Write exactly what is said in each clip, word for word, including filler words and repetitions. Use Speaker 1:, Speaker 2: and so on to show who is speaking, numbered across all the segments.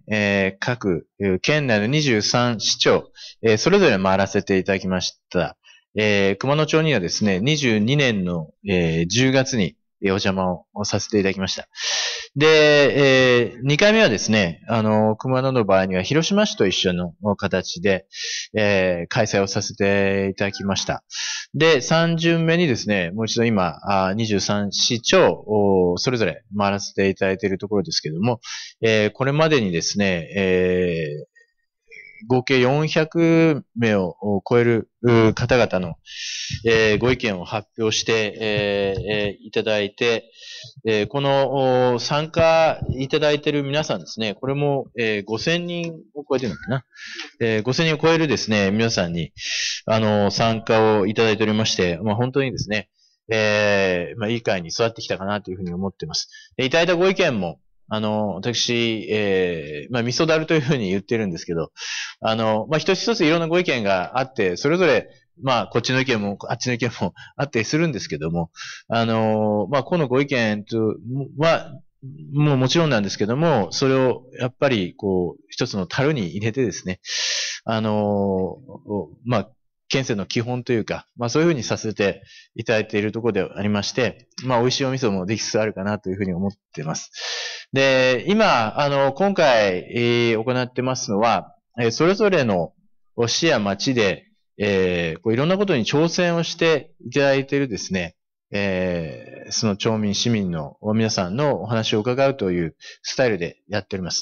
Speaker 1: えー、各県内のにじゅうさん市町、えー、それぞれ回らせていただきました。えー、熊野町にはですね、にじゅうにねんの、えー、じゅうがつにお邪魔をさせていただきました。で、えー、にかいめはですね、あの、熊野の場合には広島市と一緒の形で、えー、開催をさせていただきました。で、さん巡目にですね、もう一度今、あにじゅうさん市町、それぞれ回らせていただいているところですけれども、えー、これまでにですね、えー合計よんひゃくめいを超える方々の、えー、ご意見を発表して、えー、いただいて、えー、この参加いただいている皆さんですね、これも、えー、ごせんにんを超えてるのかな、えー、ごせんにんを超えるですね、皆さんに、あの、参加をいただいておりまして、まあ、本当にですね、えー、まあ、いい会に座ってきたかなというふうに思っています。いただいたご意見も、あの、私、えー、まあ、味噌だるというふうに言ってるんですけど、あの、まあ、一つ一ついろんなご意見があって、それぞれ、まあ、こっちの意見も、あっちの意見もあったりするんですけども、あの、まあ、このご意見とは、もうもちろんなんですけども、それをやっぱり、こう、一つの樽に入れてですね、あの、まあ、県政の基本というか、まあそういうふうにさせていただいているところでありまして、まあ美味しいお味噌もできつつあるかなというふうに思っています。で、今、あの、今回、えー、行ってますのは、えー、それぞれの市や町で、えー、こういろんなことに挑戦をしていただいているですね、えー、その町民、市民の皆さんのお話を伺うというスタイルでやっております。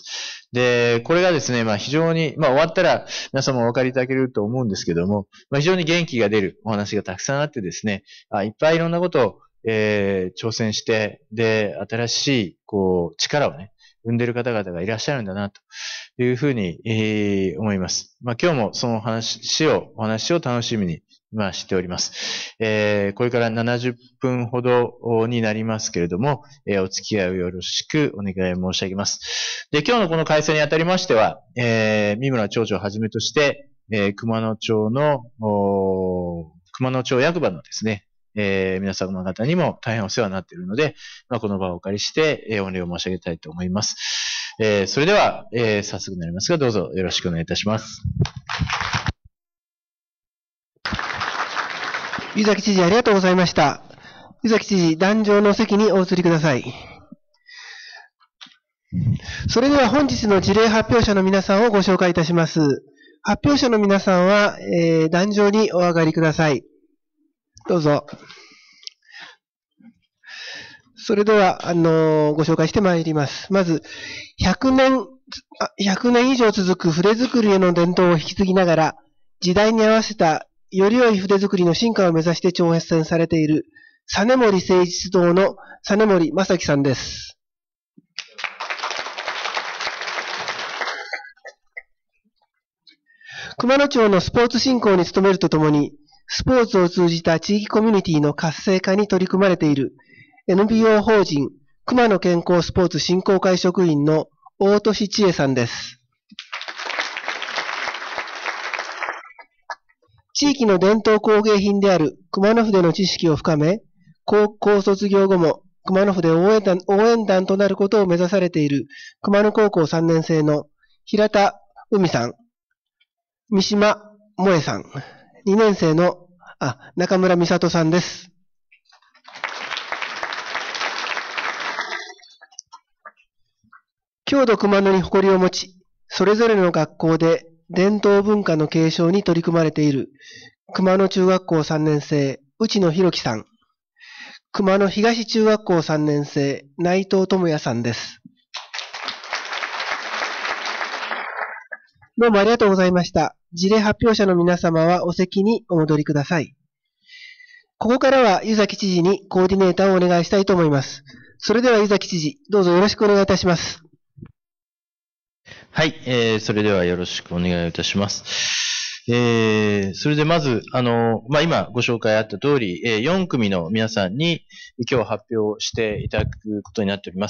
Speaker 1: で、これがですね、まあ非常に、まあ終わったら皆様お分かりいただけると思うんですけども、まあ非常に元気が出るお話がたくさんあってですね、あいっぱいいろんなことを、えー、挑戦して、で、新しい、こう、力をね、生んでいる方々がいらっしゃるんだな、というふうに、えー、思います。まあ今日もその話を、お話を楽しみに、まあしております。えー、これからななじゅっぷんほどになりますけれども、えー、お付き合いをよろしくお願い申し上げます。で、今日のこの開催にあたりましては、えー、三村町長をはじめとして、えー、熊野町の、熊野町役場のですね、えー、皆様方にも大変お世話になっているので、まあ、この場をお借りして、えー、御礼を申し上げたいと思います。えー、それでは、えー、早速になりますが、どうぞよろしくお願いいたします。
Speaker 2: 湯崎知事、ありがとうございました。湯崎知事、壇上の席にお移りください。それでは本日の事例発表者の皆さんをご紹介いたします。発表者の皆さんは、えー、壇上にお上がりください。どうぞ。それでは、あのー、ご紹介してまいります。まず、ひゃくねん、ひゃくねん以上続く筆作りへの伝統を引き継ぎながら、時代に合わせたより良い筆作りの進化を目指して挑戦されている、実森誠実堂の実森正樹さんです。熊野町のスポーツ振興に努めるとともに、スポーツを通じた地域コミュニティの活性化に取り組まれている エヌビーオー 法人熊野健康スポーツ振興会職員の大俊千恵さんです。地域の伝統工芸品である熊野筆の知識を深め、高校卒業後も熊野筆応援団、応援団となることを目指されている熊野高校さんねん生の平田海さん、三島萌さん、にねん生のあ中村美里さんです。郷土熊野に誇りを持ち、それぞれの学校で伝統文化の継承に取り組まれている熊野中学校さんねん生、内野博樹さん、熊野東中学校さんねん生、内藤智也さんです。どうもありがとうございました。事例発表者の皆様はお席にお戻りください。ここからは湯崎知事にコーディネーターをお願いしたいと思います。それでは湯崎知事、どうぞよろしくお願いいたします。
Speaker 1: はい、えー、それではよろしくお願いいたします。えー、それでまず、あの、まあ、今ご紹介あった通り、えー、よん組の皆さんに今日発表していただくことになっております。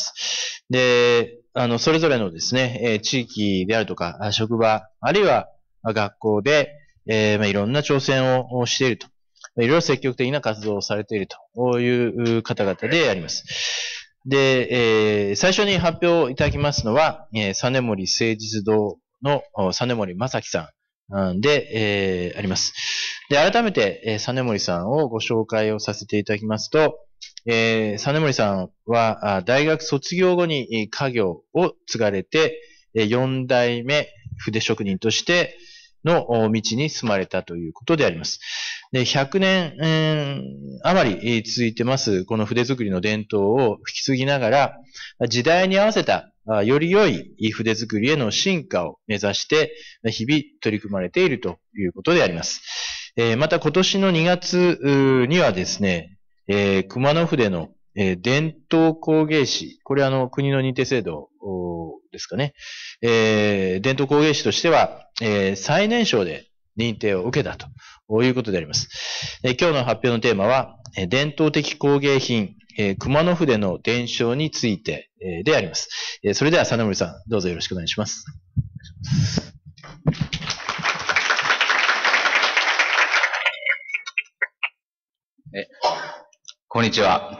Speaker 1: で、あの、それぞれのですね、えー、地域であるとか、職場、あるいは学校で、えー、まあ、いろんな挑戦をしていると。いろいろ積極的な活動をされているという方々であります。 で、えー、最初に発表いただきますのは、えー、実森誠実堂の実森正樹さんで、えー、あります。で、改めて、えー、実森さんをご紹介をさせていただきますと、えー、実森さんは、大学卒業後に家業を継がれて、よん代目筆職人としての道に進まれたということであります。で、ひゃくねん、えー、余り続いてます、この筆作りの伝統を引き継ぎながら、時代に合わせたより良い筆作りへの進化を目指して、日々取り組まれているということであります。えー、また今年のにがつにはですね、えー、熊野筆の、えー、伝統工芸士、これはあの国の認定制度ですかね、えー、伝統工芸士としては、えー、最年少で認定を受けたということであります。えー、今日の発表のテーマは、えー、伝統的工芸品、えー、熊野筆の伝承について、えー、であります。えー、それでは、実森さん、どうぞよろしくお願いします。
Speaker 3: えこんにちは。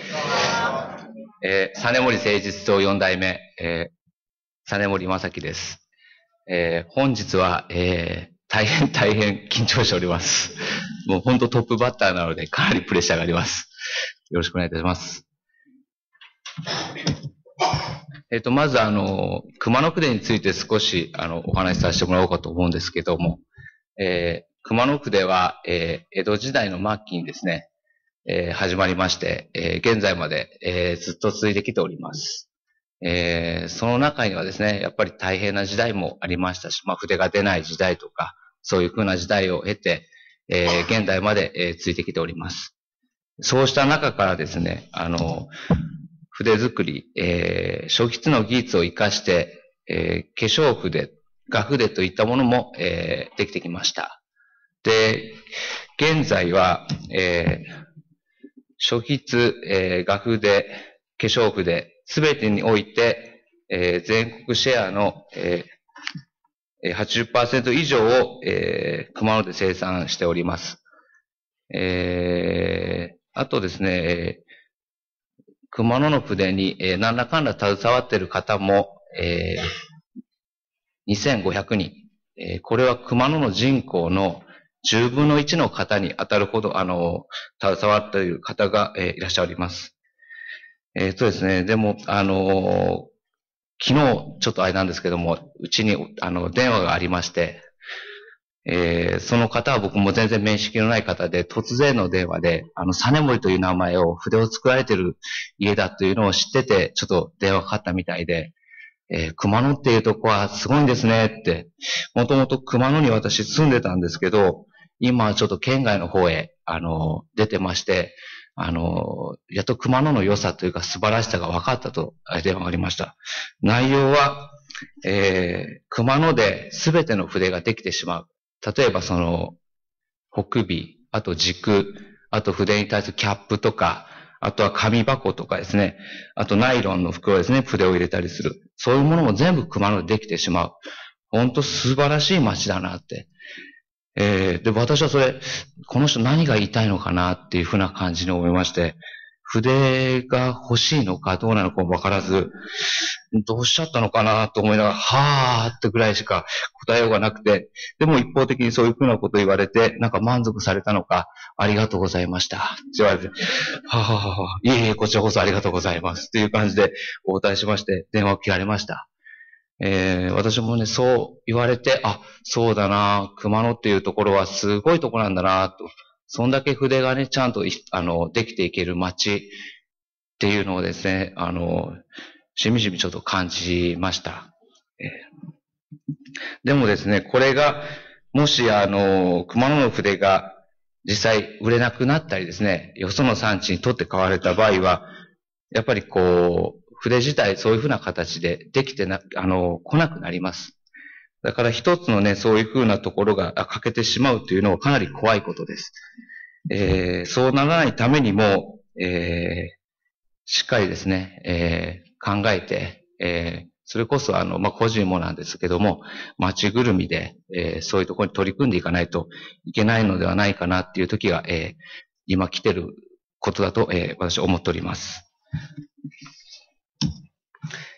Speaker 3: えー、実森誠実堂よん代目、えー、実森正樹です。えー、本日は、えー、大変大変緊張しております。もう本当トップバッターなのでかなりプレッシャーがあります。よろしくお願いいたします。えっと、まずあの、熊野筆について少しあのお話しさせてもらおうかと思うんですけども、えー、熊野筆は、えー、江戸時代の末期にですね、えー、始まりまして、えー、現在まで、えー、ずっと続いてきております。えー、その中にはですね、やっぱり大変な時代もありましたし、まあ、筆が出ない時代とか、そういうふうな時代を経て、えー、現代まで、えー、続いてきております。そうした中からですね、あの、筆作り、えー、書筆の技術を活かして、えー、化粧筆、画筆といったものも、えー、できてきました。で、現在は、えー書筆、えー、画筆、化粧筆、すべてにおいて、えー、全国シェアの、えー、はちじゅっパーセント 以上を、えー、熊野で生産しております。えー、あとですね、熊野の筆に、えー、何らかんら携わっている方も、えー、にせんごひゃくにん、えー。これは熊野の人口のじゅうぶんのいちの方に当たるほど、あの、携わっている方が、えー、いらっしゃいます。えっとですね、でも、あの、昨日、ちょっとあれなんですけども、うちに、あの、電話がありまして、えー、その方は僕も全然面識のない方で、突然の電話で、あの、実森という名前を、筆を作られている家だというのを知ってて、ちょっと電話かかったみたいで、えー、熊野っていうとこはすごいんですねって、もともと熊野に私住んでたんですけど、今はちょっと県外の方へ、あの、出てまして、あの、やっと熊野の良さというか素晴らしさが分かったと電話がありました。内容は、えー、熊野で全ての筆ができてしまう。例えばその、北尾、あと軸、あと筆に対するキャップとか、あとは紙箱とかですね、あとナイロンの袋ですね、筆を入れたりする。そういうものも全部熊野でできてしまう。本当素晴らしい街だなって。えー、で、私はそれ、この人何が言いたいのかなっていうふうな感じに思いまして、筆が欲しいのかどうなのかもわからず、どうおっしゃったのかなと思いながら、はーってぐらいしか答えようがなくて、でも一方的にそういうふうなことを言われて、なんか満足されたのか、ありがとうございました。って言われて、はーはーはー、いえいえ、こちらこそありがとうございます。っていう感じでお答えしまして、電話を切られました。えー、私もね、そう言われて、あ、そうだな、熊野っていうところはすごいとこなんだな、と。そんだけ筆がね、ちゃんと、あの、できていける街っていうのをですね、あの、しみじみちょっと感じました。えー、でもですね、これが、もし、あの、熊野の筆が実際売れなくなったりですね、よその産地に取って買われた場合は、やっぱりこう、筆自体そういうふうな形でできてな、あの、来なくなります。だから一つのね、そういうふうなところが欠けてしまうというのはかなり怖いことです。えー、そうならないためにも、えー、しっかりですね、えー、考えて、えー、それこそあの、まあ、個人もなんですけども、街ぐるみで、えー、そういうところに取り組んでいかないといけないのではないかなっていう時が、えー、今来てることだと、えー、私は思っております。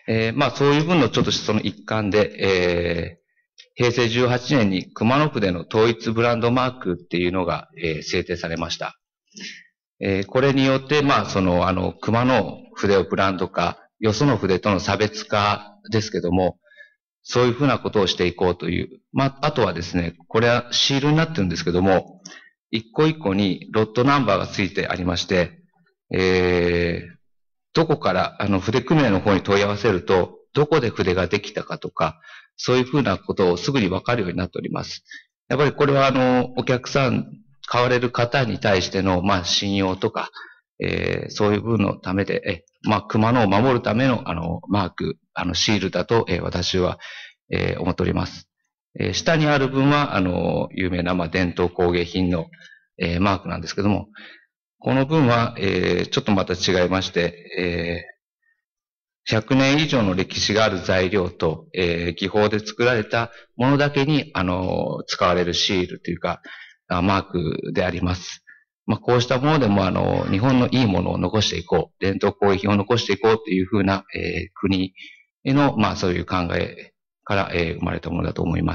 Speaker 3: えー、まあそういう分のちょっとその一環で、えー、へいせいじゅうはちねんに熊野筆の統一ブランドマークっていうのが、えー、制定されました。えー、これによって、まあその、あの、熊野筆をブランド化、よその筆との差別化ですけども、そういうふうなことをしていこうという。まあ、あとはですね、これはシールになってるんですけども、一個一個にロットナンバーがついてありまして、えー、どこから、あの、筆組合の方に問い合わせると、どこで筆ができたかとか、そういうふうなことをすぐにわかるようになっております。やっぱりこれは、あの、お客さん、買われる方に対しての、まあ、信用とか、えー、そういう部分のためで、え、まあ、熊野を守るための、あの、マーク、あの、シールだと、えー、私は、えー、思っております。えー、下にある分は、あの、有名な、まあ、伝統工芸品の、えー、マークなんですけども、この分は、えー、ちょっとまた違いまして、えー、ひゃくねん以上の歴史がある材料と、えー、技法で作られたものだけに、あの、使われるシールというか、マークであります。まあ、こうしたものでも、あの、日本のいいものを残していこう、伝統工芸品を残していこうというふうな、えー、国への、まあ、そういう考えから、えー、生まれたものだと思います。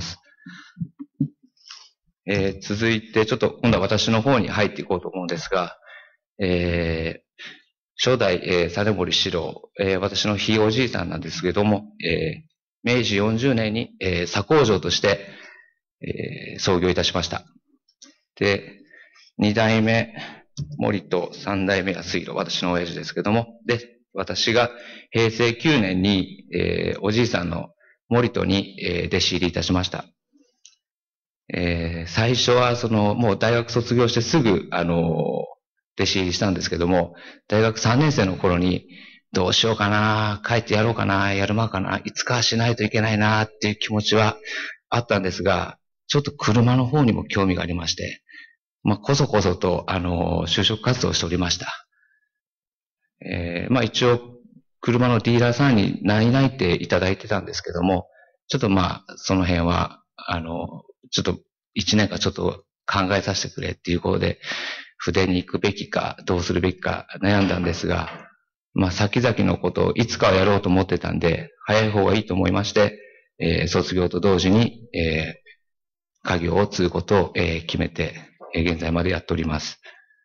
Speaker 3: えー、続いて、ちょっと今度は私の方に入っていこうと思うんですが、えー、初代、えー、実森四郎、えー、私のひいおじいさんなんですけども、えー、めいじよんじゅうねんに、えー、左工場として、えー、創業いたしました。で、二代目、森と三代目が水路、私の親父ですけども、で、私がへいせいきゅうねんに、えー、おじいさんの森とに、えー、弟子入りいたしました。えー、最初は、その、もう大学卒業してすぐ、あのー、弟子入りしたんですけども、大学さんねんせいの頃に、どうしようかな、帰ってやろうかな、やるまかな、いつかはしないといけないな、っていう気持ちはあったんですが、ちょっと車の方にも興味がありまして、まあ、こそこそと、あの、就職活動をしておりました。えー、まあ一応、車のディーラーさんに内々っていただいてたんですけども、ちょっとまあ、その辺は、あの、ちょっと一年間ちょっと考えさせてくれっていうことで、筆に行くべきか、どうするべきか悩んだんですが、まあ先々のことをいつかはやろうと思ってたんで、早い方がいいと思いまして、えー、卒業と同時に、えー、家業を継ぐことを、えー、決めて、えー、現在までやっております。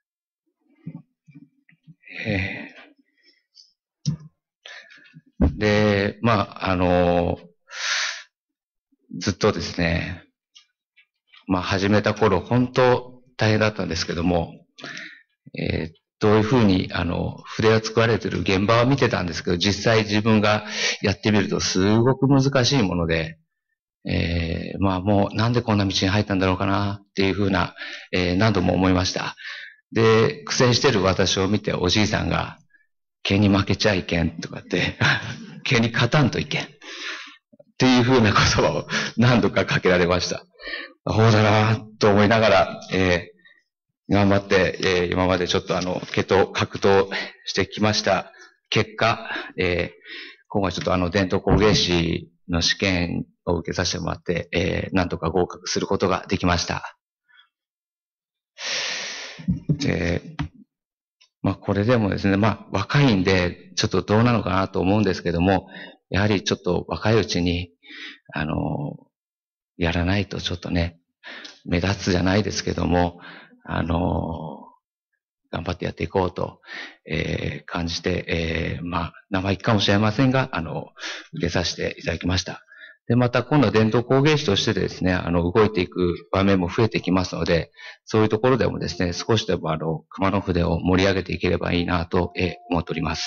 Speaker 3: えー、で、まあ、あのー、ずっとですね、まあ始めた頃、本当大変だったんですけども、えー、どういうふうに、あの、筆が作られている現場は見てたんですけど、実際自分がやってみるとすごく難しいもので、えー、まあもうなんでこんな道に入ったんだろうかなっていうふうな、えー、何度も思いました。で、苦戦してる私を見ておじいさんが、毛に負けちゃいけんとかって、毛に勝たんといけんっていうふうな言葉を何度かかけられました。そうだなと思いながら、えー、頑張って、えー、今までちょっとあの、毛と格闘してきました結果、えー、今回ちょっとあの、伝統工芸士の試験を受けさせてもらって、えー、なんとか合格することができました。で、まあこれでもですね、まあ若いんで、ちょっとどうなのかなと思うんですけども、やはりちょっと若いうちに、あの、やらないとちょっとね、目立つじゃないですけども、あの、頑張ってやっていこうと、えー、感じて、えー、まあ、生意気かもしれませんが、あの、受けさせていただきました。で、また今度は伝統工芸士としてですね、あの、動いていく場面も増えてきますので、そういうところでもですね、少しでもあの、熊野筆を盛り上げていければいいなと、えー、思っております。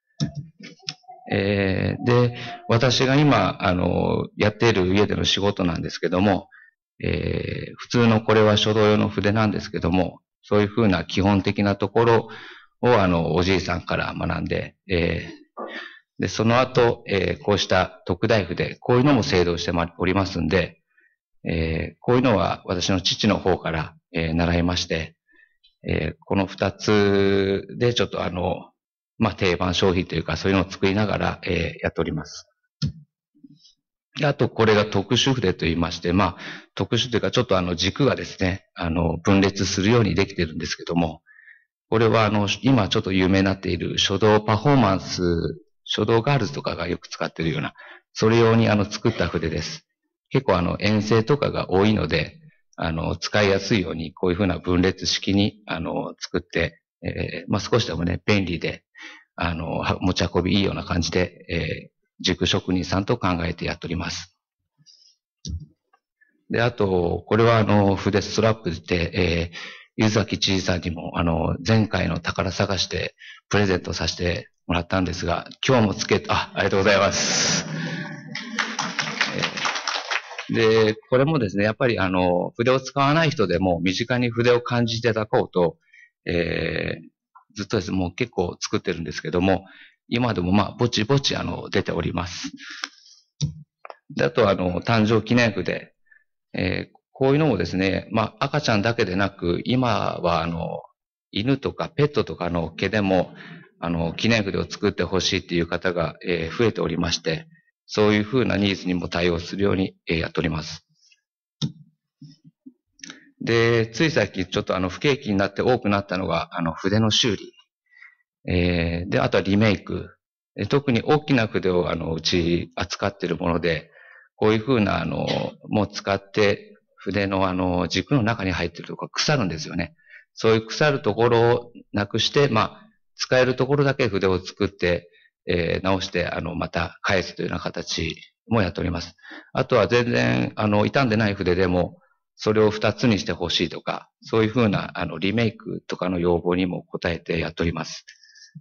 Speaker 3: えー、で、私が今、あの、やっている家での仕事なんですけども、えー、普通のこれは書道用の筆なんですけども、そういうふうな基本的なところを、あの、おじいさんから学んで、えー、で、その後、えー、こうした特大筆、こういうのも製造しておりますんで、えー、こういうのは私の父の方から、えー、習いまして、えー、この二つでちょっとあの、まあ、定番商品というかそういうのを作りながら、えー、やっております。あと、これが特殊筆と言いまして、まあ、特殊というか、ちょっとあの軸がですね、あの、分裂するようにできてるんですけども、これはあの、今ちょっと有名になっている書道パフォーマンス書道ガールズとかがよく使ってるような、それ用にあの作った筆です。結構あの遠征とかが多いので、あの使いやすいようにこういうふうな分列式にあの作って、えー、まあ少しでもね、便利で、あの、持ち運びいいような感じで、えー、塾職人さんと考えてやっております。で、あと、これはあの、筆ストラップで、えー、湯崎知事さんにも、あの、前回の宝探しでプレゼントさせてもらったんですが、今日もつけ、あ、ありがとうございます。えー、で、これもですね、やっぱりあの、筆を使わない人でも身近に筆を感じていただこうと、えー、ずっとですね、もう結構作ってるんですけども、今でもまあ、ぼちぼちあの、出ております。で、あとあの、誕生記念筆。えー、こういうのもですね、まあ、赤ちゃんだけでなく、今は、あの、犬とかペットとかの毛でも、あの、記念筆を作ってほしいっていう方が、えー、増えておりまして、そういうふうなニーズにも対応するように、えー、やっております。で、つい最近ちょっとあの、不景気になって多くなったのが、あの、筆の修理。えー、で、あとはリメイク。特に大きな筆を、あの、うち扱っているもので、こういうふうな、あの、もう使って、筆のあの、軸の中に入っているところが腐るんですよね。そういう腐るところをなくして、まあ、使えるところだけ筆を作って、えー、直して、あの、また返すというような形もやっております。あとは全然、あの、傷んでない筆でも、それを二つにしてほしいとか、そういうふうな、あの、リメイクとかの要望にも応えてやっております。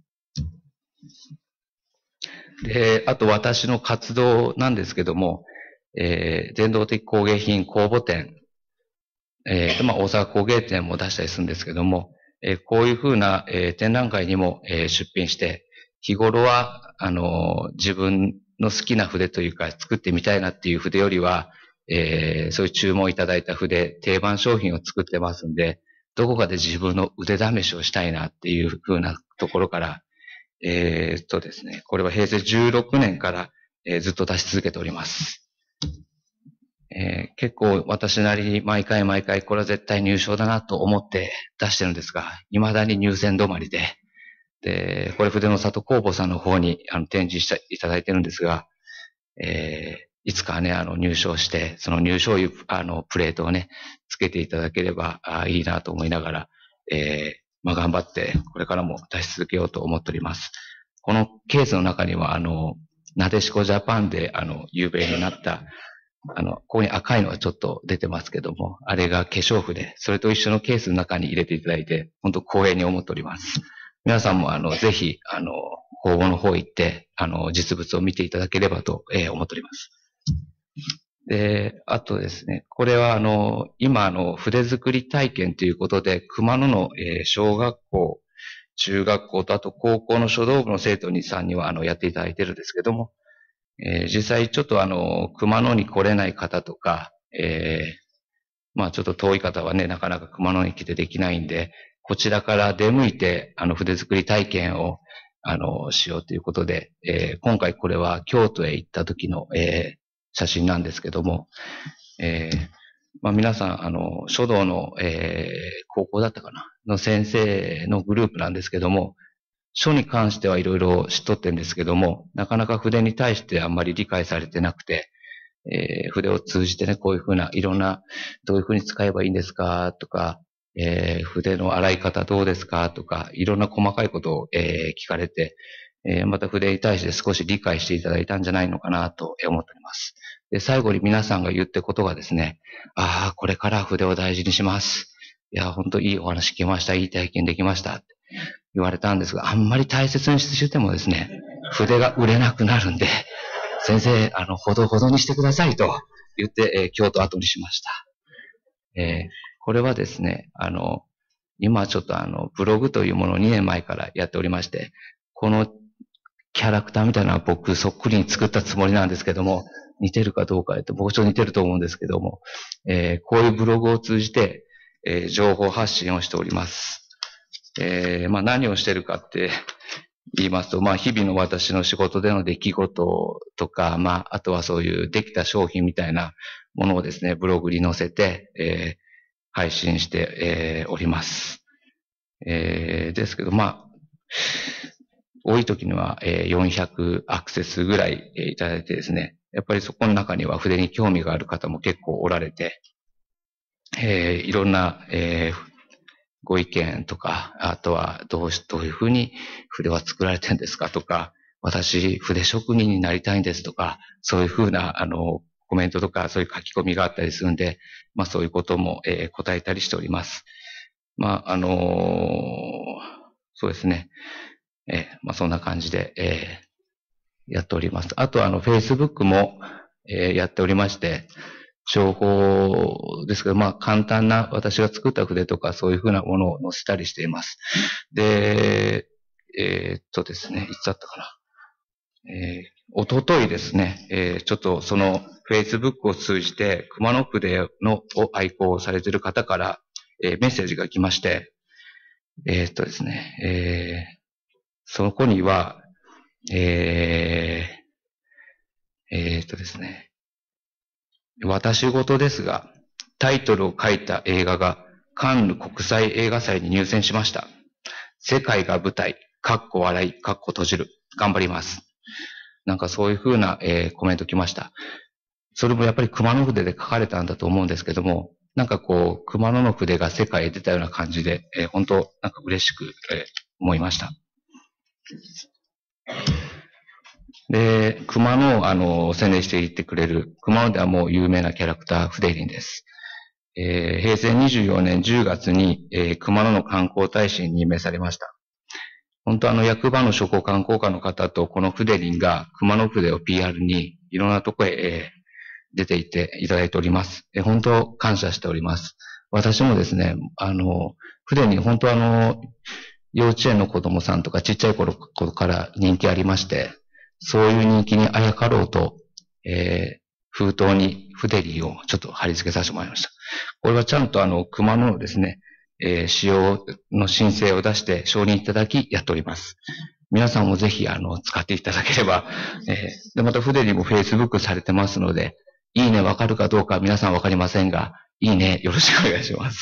Speaker 3: で、あと私の活動なんですけども、えー、伝統的工芸品公募展、えー、まあ、大阪工芸展も出したりするんですけども、えー、こういうふうな、えー、展覧会にも、えー、出品して、日頃は、あのー、自分の好きな筆というか、作ってみたいなっていう筆よりは、えー、そういう注文いただいた筆、定番商品を作ってますんで、どこかで自分の腕試しをしたいなっていうふうなところから、えー、っとですね、これは平成じゅうろくねんから、えー、ずっと出し続けております。えー、結構私なりに毎回毎回これは絶対入賞だなと思って出してるんですが、未だに入選止まりで、で、これ筆の里工房さんの方にあの展示していただいてるんですが、えー、いつかね、あの入賞して、その入賞いうあのプレートをね、つけていただければあいいなと思いながら、えー、まあ頑張ってこれからも出し続けようと思っております。このケースの中には、あの、なでしこジャパンであの有名になった、あの、ここに赤いのがちょっと出てますけども、あれが化粧筆、それと一緒のケースの中に入れていただいて、本当光栄に思っております。皆さんもあの、ぜひ、あの、公募の方行って、あの、実物を見ていただければと、えー、思っております。で、あとですね、これはあの、今あの、筆作り体験ということで、熊野の、えー、小学校、中学校とあと高校の書道部の生徒さんにはあの、やっていただいてるんですけども、えー、実際ちょっとあの、熊野に来れない方とか、えー、まあちょっと遠い方はね、なかなか熊野に来てできないんで、こちらから出向いて、あの、筆作り体験を、あの、しようということで、えー、今回これは京都へ行った時の、えー、写真なんですけども、えー、まあ皆さん、あの、書道の、えー、高校だったかなの先生のグループなんですけども、書に関してはいろいろ知っとってんですけども、なかなか筆に対してあんまり理解されてなくて、えー、筆を通じてね、こういうふうな、いろんな、どういうふうに使えばいいんですかとか、えー、筆の洗い方どうですかとか、いろんな細かいことを、えー、聞かれて、えー、また筆に対して少し理解していただいたんじゃないのかなと思っております。で、最後に皆さんが言ってことがですね、ああ、これから筆を大事にします。いや、本当いいお話聞きました。いい体験できました。言われたんですが、あんまり大切にしてもですね、筆が売れなくなるんで、先生、あの、ほどほどにしてくださいと言って、えー、京都後にしました。えー、これはですね、あの、今ちょっとあの、ブログというものをにねんまえからやっておりまして、このキャラクターみたいなのは僕そっくりに作ったつもりなんですけども、似てるかどうか言って、僕ちょっと似てると思うんですけども、えー、こういうブログを通じて、えー、情報発信をしております。えー、まあ何をしてるかって言いますと、まあ日々の私の仕事での出来事とか、まああとはそういうできた商品みたいなものをですね、ブログに載せて、えー、配信して、えー、おります。えー、ですけど、まあ、 多い時には、えー、よんひゃくアクセスぐらい、えー、いただいてですね、やっぱりそこの中には筆に興味がある方も結構おられて、えー、いろんな、えー、ご意見とか、あとはどうし、どういうふうに筆は作られてるんですかとか、私、筆職人になりたいんですとか、そういうふうな、あの、コメントとか、そういう書き込みがあったりするんで、まあそういうことも、えー、答えたりしております。まあ、あのー、そうですね。えー、まあそんな感じで、えー、やっております。あと、あの、Facebook も、えー、やっておりまして、情報ですけど、まあ簡単な私が作った筆とかそういうふうなものを載せたりしています。で、えー、っとですね、いつだったかな。えー、おとといですね、えー、ちょっとその Facebook を通じて熊野筆のを愛好されている方から、えー、メッセージが来まして、えー、っとですね、えー、そこには、えー、えー、っとですね、私事ですが、タイトルを書いた映画がカンヌ国際映画祭に入選しました。世界が舞台、かっこ笑い、かっこ閉じる。頑張ります。なんかそういうふうな、えー、コメント来ました。それもやっぱり熊野筆で書かれたんだと思うんですけども、なんかこう、熊野の筆が世界へ出たような感じで、えー、本当なんか嬉しく、えー、思いました。で、熊野をあの宣伝していってくれる、熊野ではもう有名なキャラクター、筆入です。えー、平成にじゅうよねんじゅうがつに、えー、熊野の観光大使に任命されました。本当あの役場の諸行観光課の方とこの筆林が熊野筆を ピーアール にいろんなとこへ、えー、出ていっていただいております。えー、本当感謝しております。私もですね、あの、筆に本当あの、幼稚園の子供さんとかちっちゃい頃から人気ありまして、そういう人気にあやかろうと、えー、封筒に筆林をちょっと貼り付けさせてもらいました。これはちゃんとあの、熊野のですね、えー、使用の申請を出して承認いただきやっております。皆さんもぜひあの、使っていただければ、えー、で、また筆にも Facebook されてますので、いいねわかるかどうか皆さんわかりませんが、いいねよろしくお願いします。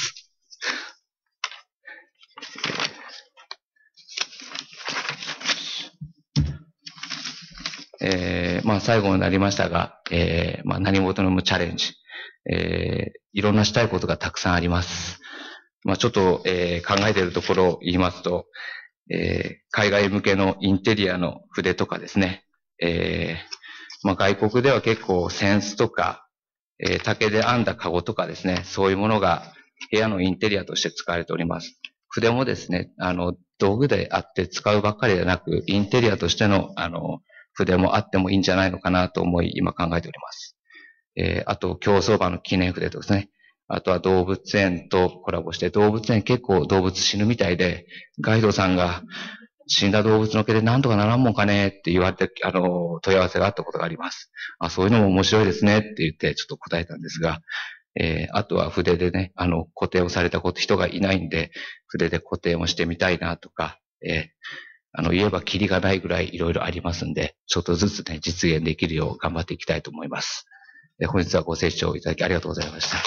Speaker 3: えー、まあ最後になりましたが、えー、まあ何事の無チャレンジ、えー、いろんなしたいことがたくさんあります。まあちょっと、えー、考えているところを言いますと、えー、海外向けのインテリアの筆とかですね、えー、まあ外国では結構扇子とか、えー、竹で編んだカゴとかですね、そういうものが部屋のインテリアとして使われております。筆もですね、あの、道具であって使うばっかりではなく、インテリアとしての、あの、筆もあってもいいんじゃないのかなと思い、今考えております。えー、あと、競走馬の記念筆とかですね。あとは動物園とコラボして、動物園結構動物死ぬみたいで、ガイドさんが死んだ動物の毛で何とかならんもんかねって言われて、あの、問い合わせがあったことがあります。あ、そういうのも面白いですねって言ってちょっと答えたんですが、えー、あとは筆でね、あの、固定をされた人がいないんで、筆で固定もしてみたいなとか、えーあの、言えばキリがないぐらいいろいろありますんで、ちょっとずつね、実現できるよう頑張っていきたいと思います。本日はご清聴いただきありがとうございました。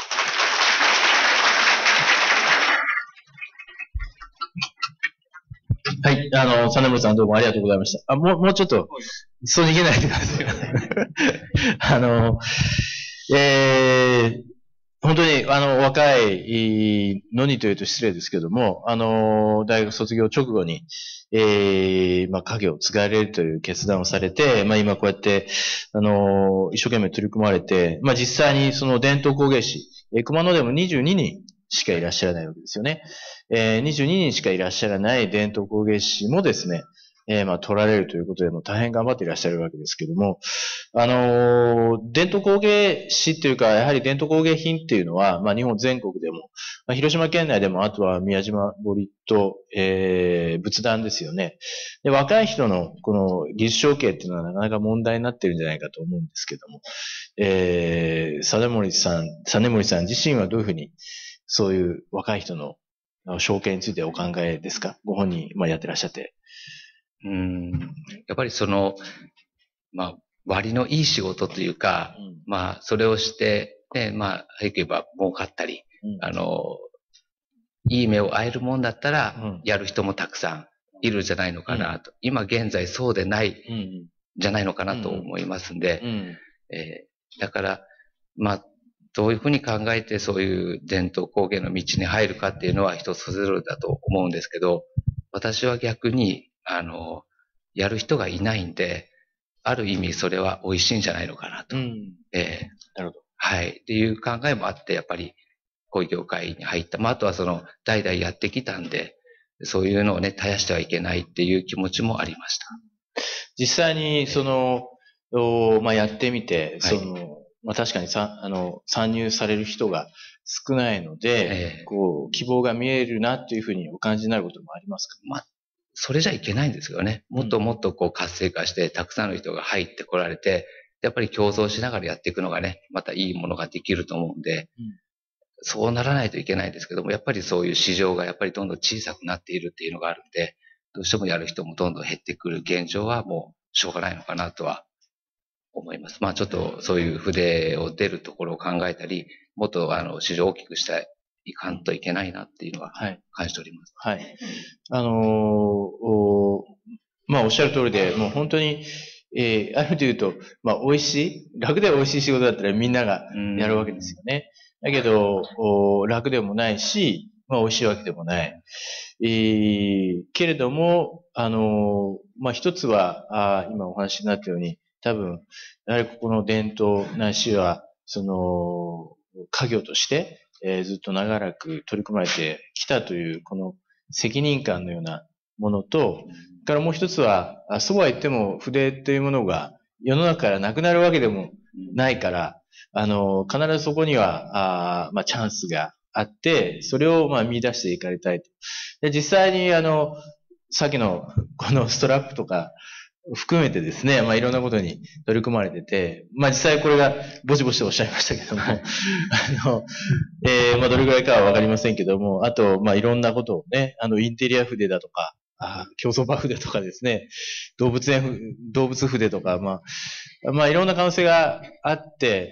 Speaker 1: はい、あの、実森さんどうもありがとうございました。あ、もう、もうちょっと、そう逃げないでください。あの、えー、本当に、あの、若いのにというと失礼ですけども、あの、大学卒業直後に、えー、まあ、家業を継がれるという決断をされて、まあ、今こうやって、あの、一生懸命取り組まれて、まあ、実際にその伝統工芸士、えー、熊野でもにじゅうににんしかいらっしゃらないわけですよね。えー、にじゅうににんしかいらっしゃらない伝統工芸士もですね、えー、まあ、取られるということでも大変頑張っていらっしゃるわけですけども、あのー、伝統工芸士というか、やはり伝統工芸品っていうのは、まあ、日本全国でも、まあ、広島県内でも、あとは宮島堀と、えー、仏壇ですよね。で、若い人のこの技術承継っていうのはなかなか問題になってるんじゃないかと思うんですけども、えー、実森さん、実森さん自身はどういうふうに、そういう若い人の承継についてお考えですか？ご本人、まあ、やってらっしゃって。
Speaker 3: うん、やっぱりその、まあ、割のいい仕事というか、うん、まあ、それをして、ね、まあ、早く言えば儲かったり、うん、あの、いい目を得るもんだったら、やる人もたくさんいるんじゃないのかなと。うん、今現在そうでないんじゃないのかなと思いますんで、うんうんえー、だから、まあ、どういうふうに考えてそういう伝統工芸の道に入るかっていうのは人それぞれだと思うんですけど、私は逆に、あの、やる人がいないんで、ある意味それは美味しいんじゃないのかなと。うん、えー、なるほど。はい。っていう考えもあって、やっぱり、こういう業界に入った。まあ、あとはその、代々やってきたんで、そういうのをね、絶やしてはいけないっていう気持ちもありました。
Speaker 1: 実際に、その、えー、まあ、やってみて、その、はい、まあ、確かにさ、あの、参入される人が少ないので、えー、こう、希望が見えるなっていうふうにお感じになることもありますか？
Speaker 3: まあ、それじゃいけないんですよね。もっともっとこう活性化して、たくさんの人が入ってこられて、やっぱり競争しながらやっていくのがね、またいいものができると思うんで、うん、そうならないといけないんですけども、やっぱりそういう市場がやっぱりどんどん小さくなっているっていうのがあるんで、どうしてもやる人もどんどん減ってくる現状はもうしょうがないのかなとは思います。まあちょっとそういう筆を出るところを考えたり、もっとあの市場を大きくしたいかんといけないなっていうのは感じております。
Speaker 1: はい。はい、あのー、おまあおっしゃる通りで、もう本当に、えー、あるというと、まあ美味しい、楽で美味しい仕事だったらみんながやるわけですよね。だけど、楽でもないし、まあ美味しいわけでもない。えー、けれども、あの、まあ一つは、あ今お話になったように、多分、やはりここの伝統ないしは、その、家業として、えー、ずっと長らく取り組まれてきたという、この責任感のようなものと、からもう一つは、そうは言っても筆というものが世の中からなくなるわけでもないから、あの、必ずそこには、あまあ、チャンスがあって、それを、まあ、見出していかれたいと。で、実際に、あの、さっきの、このストラップとか、含めてですね、まあ、いろんなことに取り組まれてて、まあ、実際これが、ぼちぼちとおっしゃいましたけども、あの、えー、まあ、どれくらいかはわかりませんけども、あと、まあ、いろんなことをね、あの、インテリア筆だとか、あ競走馬筆とかですね、動物園、動物筆とか、まあ、まあいろんな可能性があって、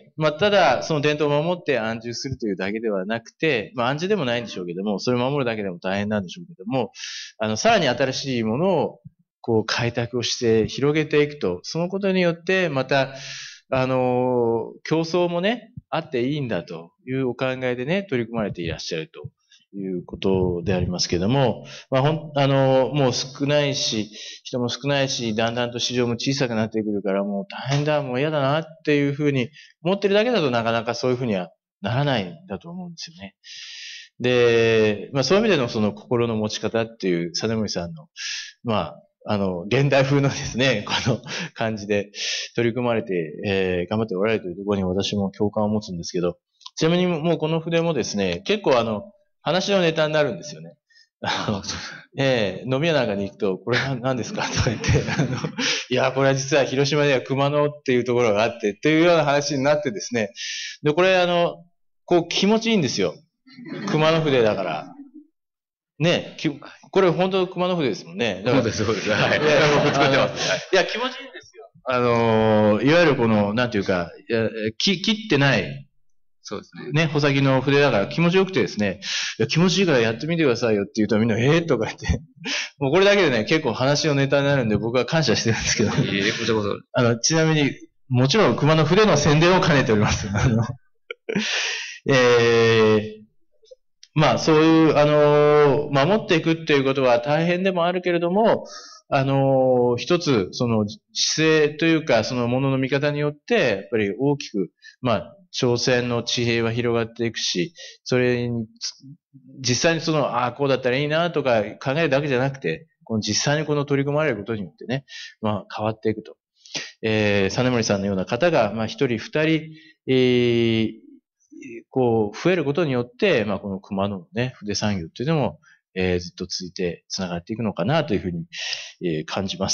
Speaker 1: まあただその伝統を守って安住するというだけではなくて、まあ安住でもないんでしょうけども、それを守るだけでも大変なんでしょうけども、あのさらに新しいものをこう開拓をして広げていくと、そのことによってまた、あの、競争もね、あっていいんだというお考えでね、取り組まれていらっしゃると。いうことでありますけども、まあ、ほん、あの、もう少ないし、人も少ないし、だんだんと市場も小さくなってくるから、もう大変だ、もう嫌だなっていうふうに思ってるだけだとなかなかそういうふうにはならないんだと思うんですよね。で、まあそういう意味でのその心の持ち方っていう、実森さんの、まあ、あの、現代風のですね、この感じで取り組まれて、えー、頑張っておられるというところに私も共感を持つんですけど、ちなみにもうこの筆もですね、結構あの、話のネタになるんですよね。あの、ええー、飲み屋なんかに行くと、これ何ですかとか言って、あの、いや、これは実は広島では熊野っていうところがあって、っていうような話になってですね。で、これあの、こう気持ちいいんですよ。熊野筆だから。ね、これ本当熊野筆ですもんね。
Speaker 3: そうです、そうです。はい。いや、
Speaker 1: いや気持ちいいんですよ。あの、いわゆるこの、なんていうか、いや切ってない、
Speaker 3: そうですね。
Speaker 1: ね、穂先の筆だから気持ちよくてですね、いや気持ちいいからやってみてくださいよって言うとみんな、えーとか言って、もうこれだけでね、結構話のネタになるんで僕は感謝してるんですけど、
Speaker 3: いえ、こちらこそ。
Speaker 1: あの、ちなみに、もちろん熊の筆の宣伝を兼ねております。あの、えー、まあそういう、あの、守っていくっていうことは大変でもあるけれども、あの、一つ、その姿勢というか、そのものの見方によって、やっぱり大きく、まあ、挑戦の地平は広がっていくし、それに、実際にその、ああ、こうだったらいいなとか考えるだけじゃなくて、この実際にこの取り組まれることによってね、まあ変わっていくと。えー、実森さんのような方が、まあ一人二人、えー、こう、増えることによって、まあこの熊野のね、筆産業っていうのも、えー、ずっと続いて繋がっていくのかなというふうに、えー、感じます。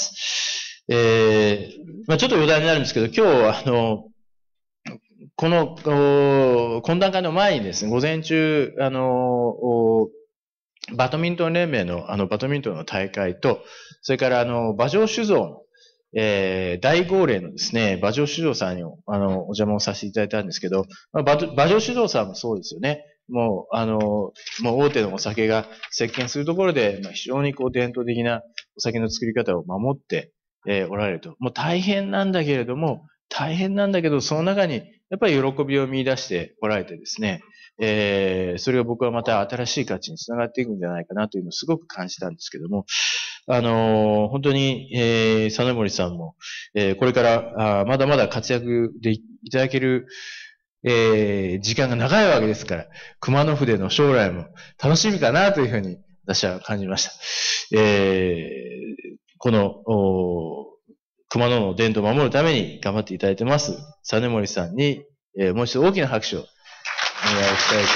Speaker 1: えー、まあちょっと余談になるんですけど、今日、あの、この、懇談会の前にですね、午前中、あの、バドミントン連盟の、あの、バドミントンの大会と、それから、あの、馬上酒造の、えー、大号令のですね、馬上酒造さんに、あの、お邪魔をさせていただいたんですけど、まあ、馬上酒造さんもそうですよね。もう、あの、もう大手のお酒が席巻するところで、まあ、非常にこう伝統的なお酒の作り方を守って、えー、おられると。もう大変なんだけれども、大変なんだけど、その中にやっぱり喜びを見出しておられてですね、えー、それが僕はまた新しい価値につながっていくんじゃないかなというのをすごく感じたんですけども、あのー、本当に、えー、実森さんも、えー、これからあまだまだ活躍でいただける、えー、時間が長いわけですから、熊野筆の将来も楽しみかなというふうに私は感じました。えー、この、熊野の伝統を守るために頑張っていただいてます、実森さんに、えー、もう一度大きな拍手をお願いしたいと思います。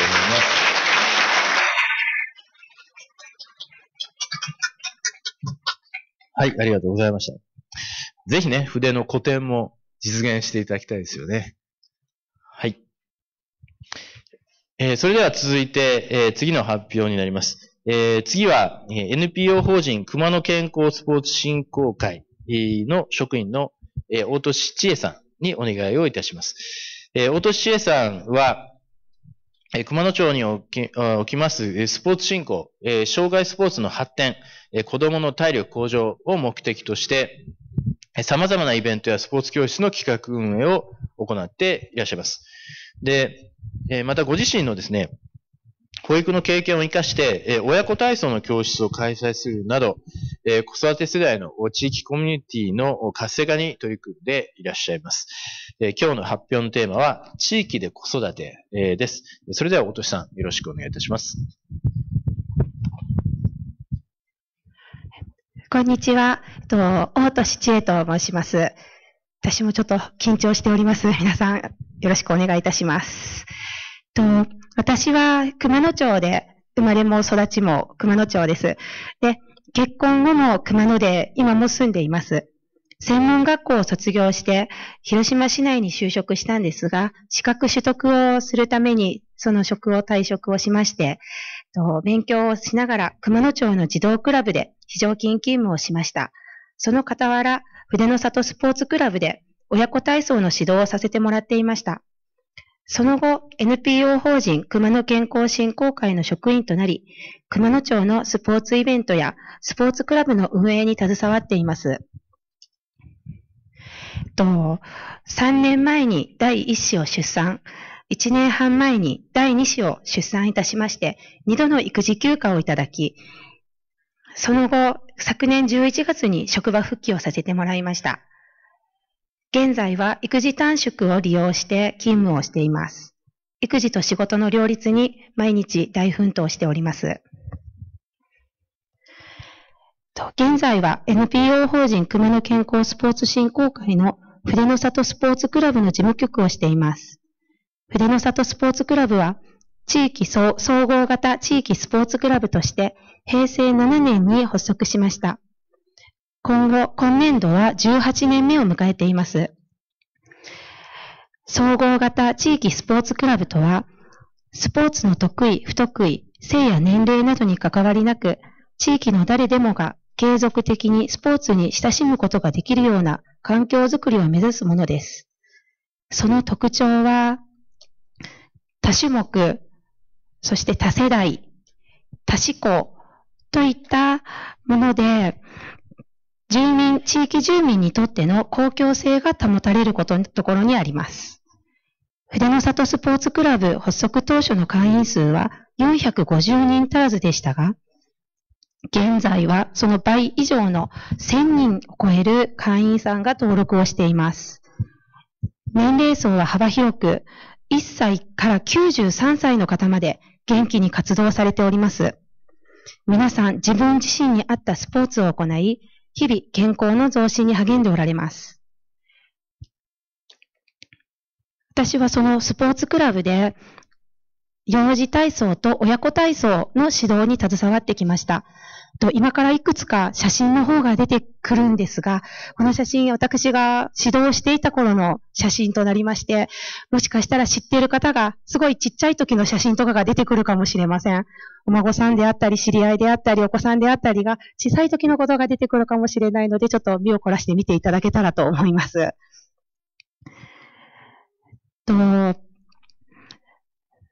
Speaker 1: はい、ありがとうございました。ぜひね、筆の個展も実現していただきたいですよね。はい。えー、それでは続いて、えー、次の発表になります。えー、次は、えー、エヌピーオー 法人熊野健康スポーツ振興会の職員の、えー、大俊千恵さんにお願いをいたします。えー、大俊千恵さんは、えー、熊野町におき、おきますスポーツ振興、えー、障害スポーツの発展、えー、子供の体力向上を目的として、様々なイベントやスポーツ教室の企画運営を行っていらっしゃいます。で、またご自身のですね、保育の経験を生かして、親子体操の教室を開催するなど、子育て世代の地域コミュニティの活性化に取り組んでいらっしゃいます。今日の発表のテーマは、地域で子育てです。それでは大俊さん、よろしくお願いいたします。
Speaker 4: こんにちは。大俊千恵と申します。私もちょっと緊張しております。皆さん、よろしくお願いいたします。と私は熊野町で、生まれも育ちも熊野町です。で、結婚後も熊野で今も住んでいます。専門学校を卒業して、広島市内に就職したんですが、資格取得をするために、その職を退職をしまして、勉強をしながら熊野町の児童クラブで非常勤勤務をしました。その傍ら、筆の里スポーツクラブで親子体操の指導をさせてもらっていました。その後、エヌピーオー 法人熊野健康振興会の職員となり、熊野町のスポーツイベントやスポーツクラブの運営に携わっています。とさんねんまえにだいいっ子を出産、いちねんはん前にだいに子を出産いたしまして、にどの育児休暇をいただき、その後、昨年じゅういちがつに職場復帰をさせてもらいました。現在は育児短縮を利用して勤務をしています。育児と仕事の両立に毎日大奮闘しております。現在は エヌピーオー 法人熊野健康スポーツ振興会の筆の里スポーツクラブの事務局をしています。筆の里スポーツクラブは地域総合型地域スポーツクラブとしてへいせいななねんに発足しました。今後、今年度はじゅうはちねんめを迎えています。総合型地域スポーツクラブとは、スポーツの得意、不得意、性や年齢などに関わりなく、地域の誰でもが継続的にスポーツに親しむことができるような環境づくりを目指すものです。その特徴は、多種目、そして多世代、多思考といったもので、住民、地域住民にとっての公共性が保たれることのところにあります。筆の里スポーツクラブ発足当初の会員数はよんひゃくごじゅうにん足らずでしたが、現在はその倍以上のせんにんを超える会員さんが登録をしています。年齢層は幅広く、いっさいからきゅうじゅうさんさいの方まで元気に活動されております。皆さん自分自身に合ったスポーツを行い、日々健康の増進に励んでおられます。私はそのスポーツクラブで幼児体操と親子体操の指導に携わってきました。今からいくつか写真の方が出てくるんですが、この写真私が指導していた頃の写真となりまして、もしかしたら知っている方がすごいちっちゃい時の写真とかが出てくるかもしれません。お孫さんであったり、知り合いであったり、お子さんであったりが小さい時のことが出てくるかもしれないので、ちょっと目を凝らして見ていただけたらと思います。と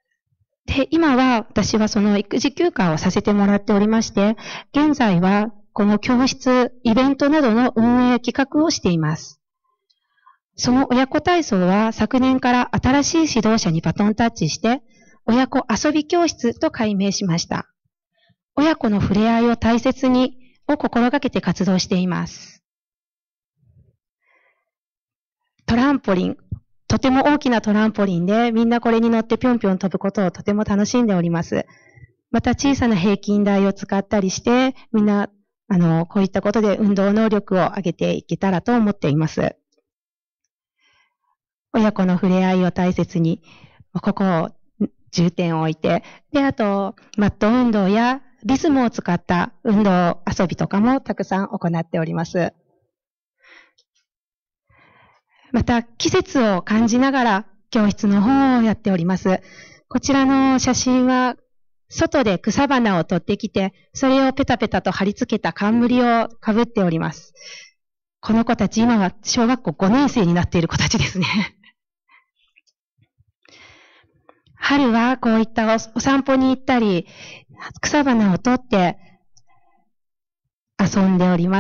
Speaker 4: で、今は私はその育児休暇をさせてもらっておりまして、現在はこの教室、イベントなどの運営企画をしています。その親子体操は昨年から新しい指導者にバトンタッチして、親子遊び教室と改名しました。親子の触れ合いを大切にを心がけて活動しています。トランポリン、とても大きなトランポリンでみんなこれに乗ってぴょんぴょん飛ぶことをとても楽しんでおります。また小さな平均台を使ったりして、みんなあのこういったことで運動能力を上げていけたらと思っています。親子の触れ合いを大切に、ここを重点を置いて、で、あと、マット運動やリズムを使った運動遊びとかもたくさん行っております。また、季節を感じながら教室の方をやっております。こちらの写真は、外で草花を取ってきて、それをペタペタと貼り付けた冠をかぶっております。この子たち、今は小学校ごねん生になっている子たちですね。春はこういったお散歩に行ったり、草花を取って遊んでおります。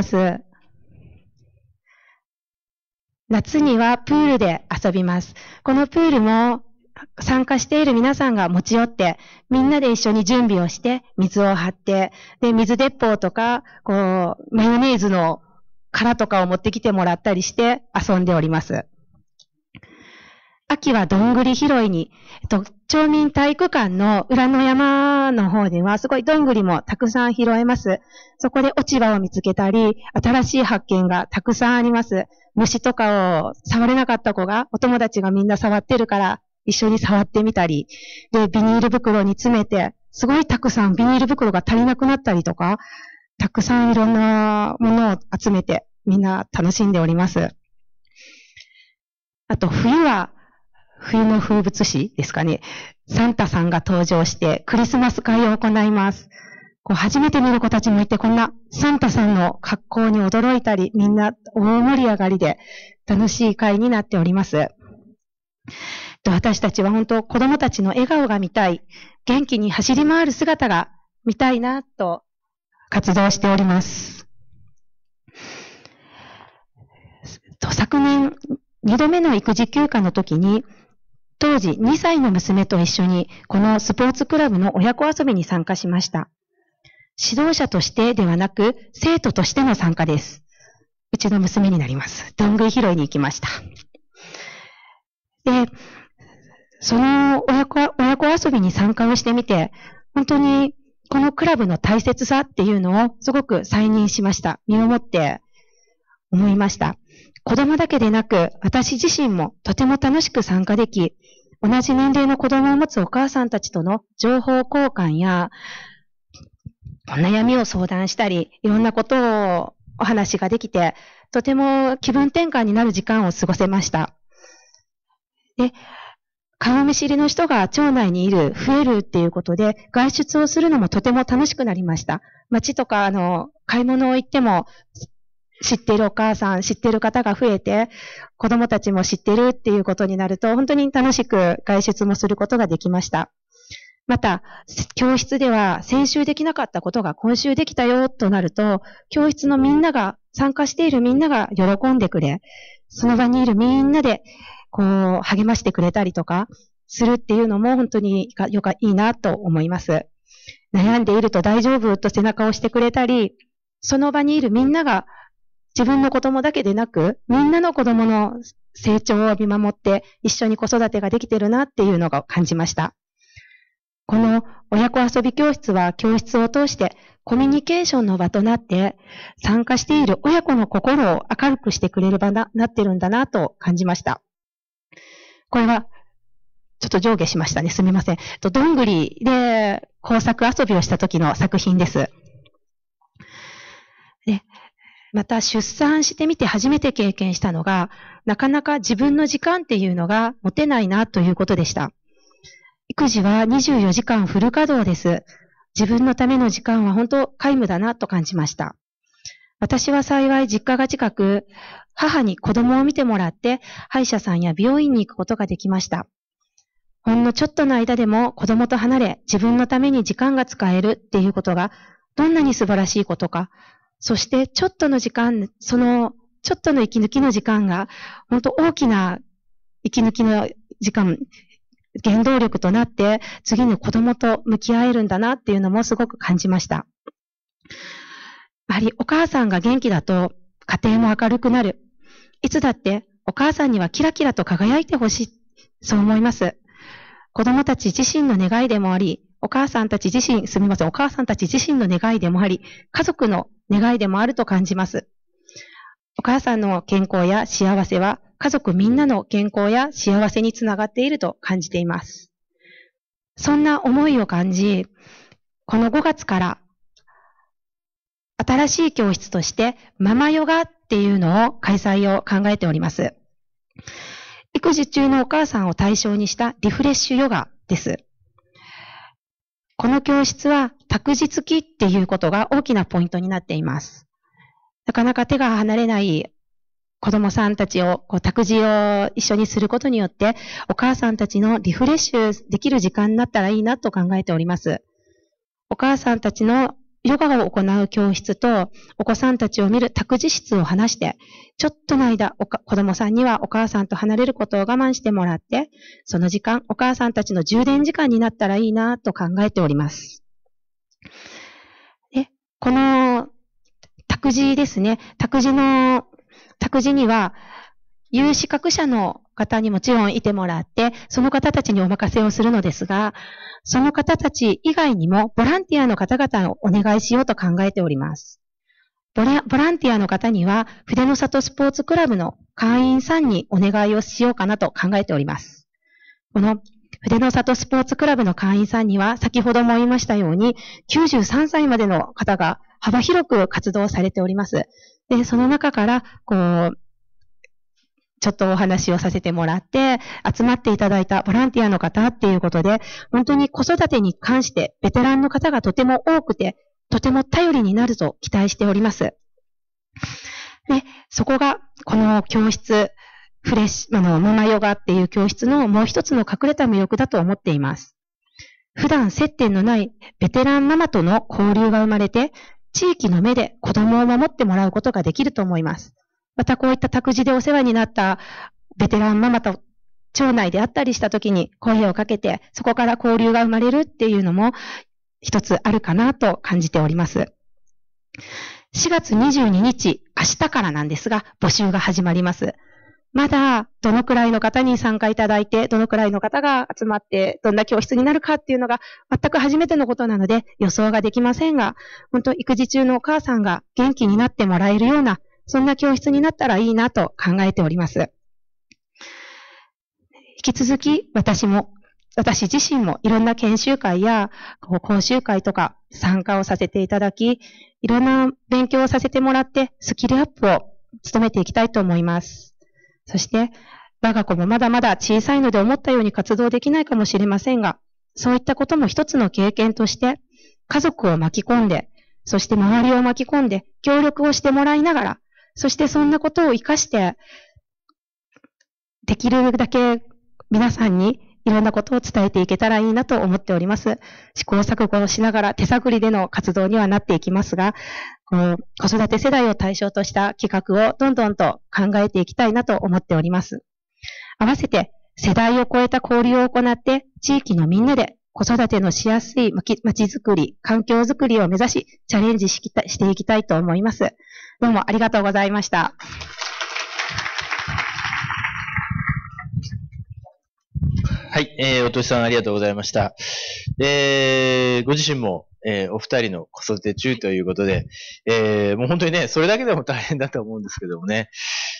Speaker 4: 夏にはプールで遊びます。このプールも参加している皆さんが持ち寄って、みんなで一緒に準備をして、水を張って、で、水鉄砲とか、こう、マヨネーズの殻とかを持ってきてもらったりして遊んでおります。秋はどんぐり拾いに、えっと、町民体育館の裏の山の方ではすごいどんぐりもたくさん拾えます。そこで落ち葉を見つけたり、新しい発見がたくさんあります。虫とかを触れなかった子が、お友達がみんな触ってるから一緒に触ってみたり、で、ビニール袋に詰めて、すごいたくさんビニール袋が足りなくなったりとか、たくさんいろんなものを集めてみんな楽しんでおります。あと冬は、冬の風物詩ですかね。サンタさんが登場してクリスマス会を行います。こう初めて見る子たちもいて、こんなサンタさんの格好に驚いたり、みんな大盛り上がりで楽しい会になっております。私たちは本当子供たちの笑顔が見たい、元気に走り回る姿が見たいなと活動しております。昨年にどめの育児休暇の時に、当時にさいの娘と一緒にこのスポーツクラブの親子遊びに参加しました。指導者としてではなく生徒としての参加です。うちの娘になります。どんぐり拾いに行きました。で、その親子、親子遊びに参加をしてみて、本当にこのクラブの大切さっていうのをすごく再認しました。身をもって思いました。子供だけでなく、私自身もとても楽しく参加でき、同じ年齢の子供を持つお母さんたちとの情報交換や、悩みを相談したり、いろんなことをお話ができて、とても気分転換になる時間を過ごせました。で、顔見知りの人が町内にいる、増えるっていうことで、外出をするのもとても楽しくなりました。街とか、あの、買い物を行っても、知っているお母さん、知っている方が増えて、子供たちも知っているっていうことになると、本当に楽しく外出もすることができました。また、教室では先週できなかったことが今週できたよとなると、教室のみんなが、参加しているみんなが喜んでくれ、その場にいるみんなで、こう、励ましてくれたりとか、するっていうのも本当によか、いいなと思います。悩んでいると大丈夫と背中を押してくれたり、その場にいるみんなが、自分の子供だけでなく、みんなの子供の成長を見守って一緒に子育てができてるなっていうのが感じました。この親子遊び教室は教室を通してコミュニケーションの場となって参加している親子の心を明るくしてくれる場になってるんだなと感じました。これはちょっと上下しましたね。すみません。どんぐりで工作遊びをした時の作品です。でまた出産してみて初めて経験したのが、なかなか自分の時間っていうのが持てないなということでした。育児はにじゅうよじかんフル稼働です。自分のための時間は本当皆無だなと感じました。私は幸い実家が近く、母に子供を見てもらって歯医者さんや病院に行くことができました。ほんのちょっとの間でも子供と離れ自分のために時間が使えるっていうことがどんなに素晴らしいことか、 そしてちょっとの時間、そのちょっとの息抜きの時間が、本当大きな息抜きの時間、原動力となって、次に子供と向き合えるんだなっていうのもすごく感じました。やはりお母さんが元気だと家庭も明るくなる。いつだってお母さんにはキラキラと輝いてほしい。そう思います。子供たち自身の願いでもあり、お母さんたち自身、すみません、お母さんたち自身の願いでもあり、家族の願いでもあると感じます。お母さんの健康や幸せは、家族みんなの健康や幸せにつながっていると感じています。そんな思いを感じ、このごがつから新しい教室としてママヨガっていうのを開催を考えております。育児中のお母さんを対象にしたリフレッシュヨガです。この教室は託児付きっていうことが大きなポイントになっています。なかなか手が離れない子供さんたちを、こう託児を一緒にすることによって、お母さんたちのリフレッシュできる時間になったらいいなと考えております。お母さんたちのヨガを行う教室と、お子さんたちを見る託児室を離して、ちょっとの間、おか子供さんにはお母さんと離れることを我慢してもらって、その時間、お母さんたちの充電時間になったらいいなと考えております。で、この託児ですね、託児の、託児には、有資格者の方にもちろんいてもらって、その方たちにお任せをするのですが、その方たち以外にもボランティアの方々をお願いしようと考えております。ボラ、ボランティアの方には、筆の里スポーツクラブの会員さんにお願いをしようかなと考えております。この筆の里スポーツクラブの会員さんには、先ほども言いましたように、きゅうじゅうさんさいまでの方が幅広く活動されております。で、その中から、こう、ちょっとお話をさせてもらって、集まっていただいたボランティアの方っていうことで、本当に子育てに関してベテランの方がとても多くて、とても頼りになると期待しております。で、そこが、この教室、フレッシュ、あの、ママヨガっていう教室のもう一つの隠れた魅力だと思っています。普段接点のないベテランママとの交流が生まれて、地域の目で子供を守ってもらうことができると思います。またこういった託児でお世話になったベテランママと町内であったりしたときに声をかけて、そこから交流が生まれるっていうのも一つあるかなと感じております。しがつにじゅうににち、明日からなんですが、募集が始まります。まだどのくらいの方に参加いただいて、どのくらいの方が集まって、どんな教室になるかっていうのが全く初めてのことなので予想ができませんが、本当育児中のお母さんが元気になってもらえるような、そんな教室になったらいいなと考えております。引き続き私も、私自身もいろんな研修会や講習会とか参加をさせていただき、いろんな勉強をさせてもらってスキルアップを努めていきたいと思います。そして、我が子もまだまだ小さいので思ったように活動できないかもしれませんが、そういったことも一つの経験として、家族を巻き込んで、そして周りを巻き込んで、協力をしてもらいながら、そしてそんなことを活かして、できるだけ皆さんにいろんなことを伝えていけたらいいなと思っております。試行錯誤をしながら手探りでの活動にはなっていきますが、この子育て世代を対象とした企画をどんどんと考えていきたいなと思っております。合わせて世代を超えた交流を行って、地域のみんなで子育てのしやすいまちづくり、環境づくりを目指し、チャレンジしていきたいと思います。どうもありがとうございました。
Speaker 1: はい、えー、おとしさんありがとうございました。えー、ご自身も、えー、お二人の子育て中ということで、えー、もう本当にね、それだけでも大変だと思うんですけどもね。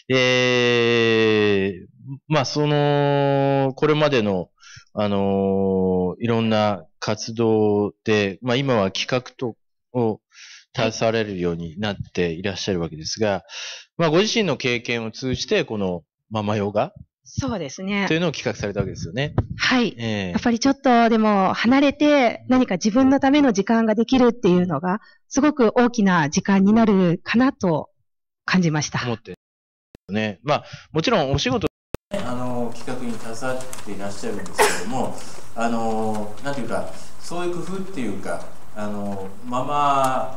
Speaker 1: えー、まあ、その、これまでの、あのー、いろんな活動で、まあ、今は企画と、を携われるようになっていらっしゃるわけですが、まあ、ご自身の経験を通じて、このママヨガ
Speaker 4: そうですね。
Speaker 1: というのを企画されたわけですよね。
Speaker 4: はい。
Speaker 1: えー、
Speaker 4: やっぱりちょっとでも離れて何か自分のための時間ができるっていうのがすごく大きな時間になるかなと感じました。
Speaker 1: 思ってね。まあもちろんお仕事あの企画に携わっていらっしゃるんですけれども、あのなんていうかそういう工夫っていうかあのママ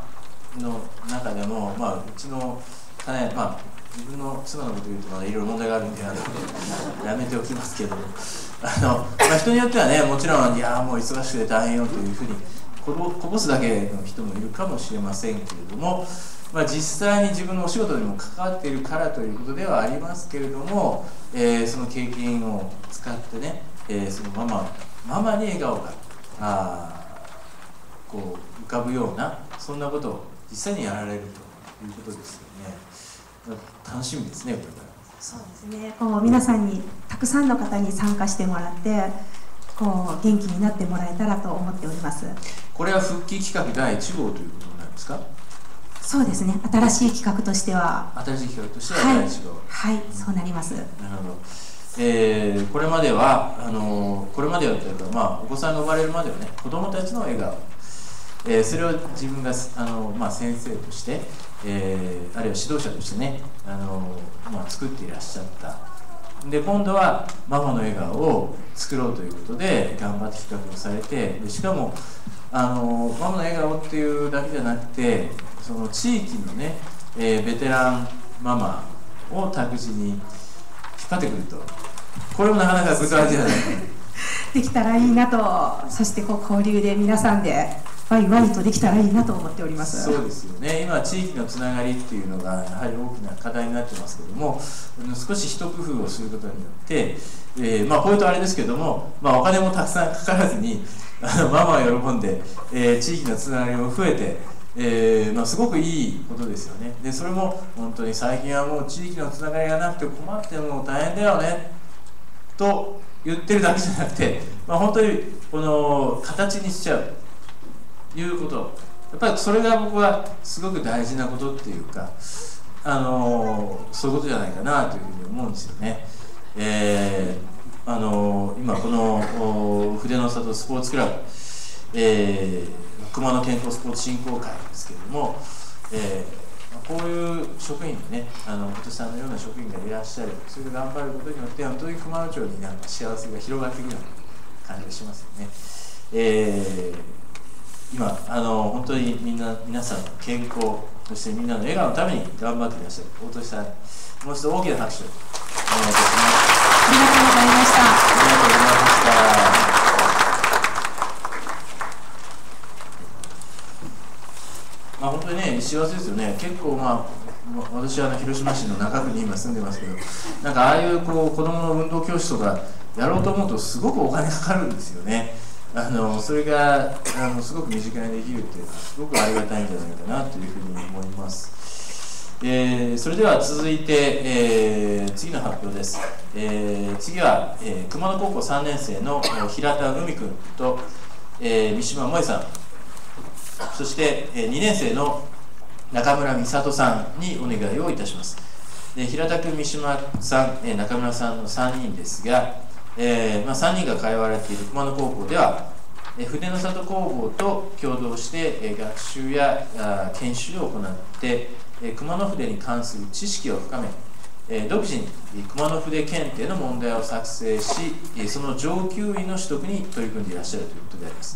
Speaker 1: の中でも、まあ、うちの家内、まあ、自分の妻のことを言うとまだいろいろ問題があるんで、あのやめておきますけども、あの、まあ、人によってはね、もちろん、いやもう忙しくて大変よというふうにこぼ、こぼすだけの人もいるかもしれませんけれども、まあ、実際に自分のお仕事にも関わっているからということではありますけれども、えー、その経験を使ってね、えー、そのママママに笑顔があこう浮かぶような、そんなことを実際にやられるということですよね。楽しみですね、これから。
Speaker 5: そうですね、こう皆さんにたくさんの方に参加してもらってこう元気になってもらえたらと思っております。
Speaker 1: これは復帰企画だいいち号ということなんですか？
Speaker 5: そうですね、新しい企画としては
Speaker 1: 新しい企画としてはだいいち号、
Speaker 5: はい、はい、そうなります。なる
Speaker 1: ほど。えー、これまではあのこれまではというか、まあ、お子さんが生まれるまではね、子どもたちの笑顔、えー、それを自分があの、まあ、先生として、えー、あるいは指導者としてね、あの、まあ、作っていらっしゃった。で今度はママの笑顔を作ろうということで頑張って企画をされて、でしかもあのママの笑顔っていうだけじゃなくて、その地域のね、えー、ベテランママを託児に引っ張ってくると、これもなかなか難しいじゃないか
Speaker 5: できたらいいなと、そしてこう交流で皆さんでワイワイとできたらいいなと思っております。
Speaker 1: そうですよね。今地域のつながりっていうのがやはり大きな課題になってますけども、少し一工夫をすることによって、えー、まあポイントはあれですけども、まあ、お金もたくさんかからずにあのママは喜んで、えー、地域のつながりも増えて、えーまあ、すごくいいことですよね。でそれも本当に最近はもう地域のつながりがなくて困っても大変だよねと言ってるだけじゃなくて、まあ、本当にこの形にしちゃういうこと、やっぱりそれが僕はすごく大事なことっていうか、あのそういうことじゃないかなというふうに思うんですよね。えー、あの今この筆の里スポーツクラブ、えー、熊野健康スポーツ振興会ですけれども、えー、こういう職員でね、あの今年さんのような職員がいらっしゃる、それで頑張ることによって本当に熊野町になんか幸せが広がっていくような感じがしますよね。えー今あの本当にみんな皆さんの健康、そしてみんなの笑顔のために頑張っていらっしゃる大俊さん、もう一度大きな拍手をお願いいたします。
Speaker 5: ありがとうございました。
Speaker 1: ありがとうございました。まあ本当にね、幸せですよね。結構まあ私はあの広島市の中区に今住んでますけど、なんかああいうこう子どもの運動教室とかやろうと思うとすごくお金かかるんですよね。あのそれがあのすごく身近にできるっていうのはすごくありがたいんじゃないかなというふうに思います。えー、それでは続いて、えー、次の発表です。えー、次は、えー、熊野高校さんねん生の平田海君と、えー、三島萌さん、そして、えー、にねん生の中村美里さんにお願いをいたします。で平田君、三島さん、えー、中村さんのさんにんですが、えーまあ、さんにんが通われている熊野高校では、えー、筆の里工房と共同して、えー、学習やあ研修を行って、えー、熊野筆に関する知識を深め、えー、独自に熊野筆検定の問題を作成し、えー、その上級員の取得に取り組んでいらっしゃるということであります。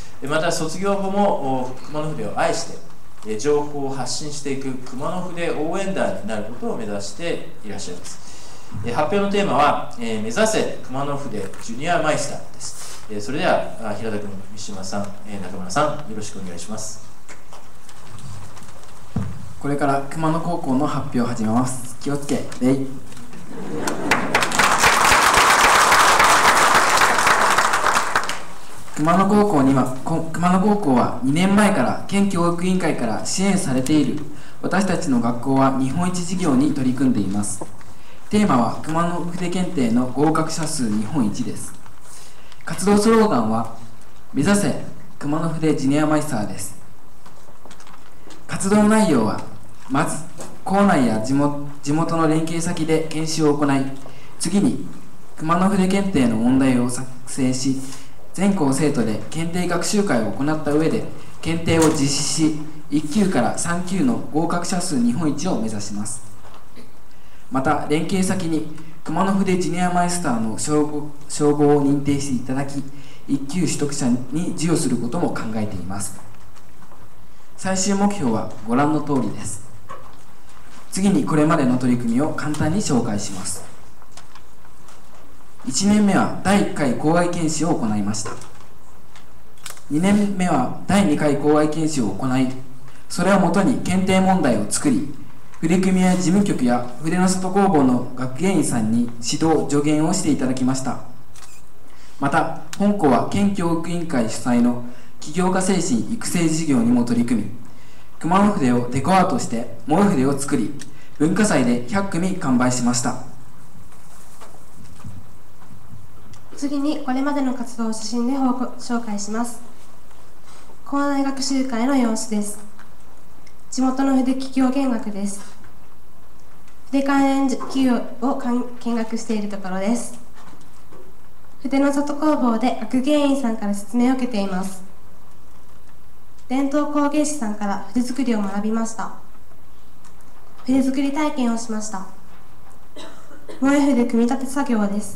Speaker 1: えー、また卒業後も熊野筆を愛して、えー、情報を発信していく熊野筆応援団になることを目指していらっしゃいます。えー、発表のテーマは、えー、目指せ熊野筆ジュニアマイスターです。えー、それでは平田君、三島さん、えー、中村さん、よろしくお願いします。
Speaker 6: これから熊野高校の発表を始めます。気をつけ礼。熊野高校には熊野高校はにねんまえから県教育委員会から支援されている私たちの学校は日本一事業に取り組んでいます。テーマは熊野筆検定の合格者数日本一です。活動スローガンは目指せ熊野筆ジュニアマイスターです。活動内容はまず校内や地元、地元の連携先で研修を行い、次に熊野筆検定の問題を作成し、全校生徒で検定学習会を行った上で検定を実施し、いっ級からさん級の合格者数日本一を目指します。また連携先に熊野筆ジュニアマイスターの称号、称号を認定していただき、いっ級取得者に授与することも考えています。 最終目標はご覧の通りです。次にこれまでの取り組みを簡単に紹介します。いちねんめはだいいっかい校外研修を行いました。にねんめはだいにかい校外研修を行い、それをもとに検定問題を作り、筆組や事務局や筆の里工房の学芸員さんに指導助言をしていただきました。また本校は県教育委員会主催の起業家精神育成事業にも取り組み、熊野筆をデコアートして萌え筆を作り、文化祭でひゃっくみ完売しました。
Speaker 5: 次にこれまでの活動を写真で報告紹介します。校内学習会の様子です。地元の筆企業見学です。筆関連企業を見学しているところです。筆の里工房で学芸員さんから説明を受けています。伝統工芸士さんから筆作りを学びました。筆作り体験をしました。萌え筆組み立て作業です。